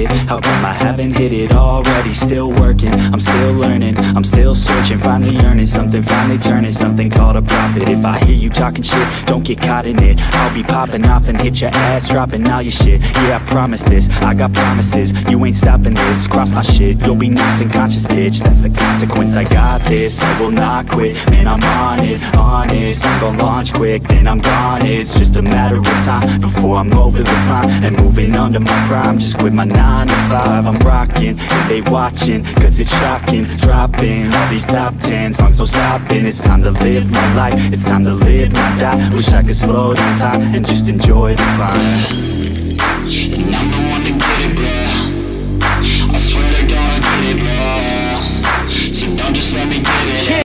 it? How come I haven't hit it already? Still working, I'm still learning, I'm still searching, finally earning something, finally turning something called a profit. If I hear you talking shit, don't get caught in it. I'll be popping off and hit your ass, dropping all your shit. Yeah, I promise this, I got promises. You ain't stopping this, cross my shit, you'll be knocked unconscious, bitch. That's the consequence, I got this, I will not quit. Man, I'm on it, honest, I'm gon' launch quick, then I'm gone. It's just a matter of time before I'm over the climb and moving under my prime. Just quit my 9 to 5, I'm rocking, and they watching, cause it's shocking. Dropping all these top 10 songs, no stopping. It's time to live my life, it's time to live, not die. Wish I could slow down time and just enjoy the climb. And I'm the one to get it, bro. I swear to God I get it, bro. So don't just let me get it.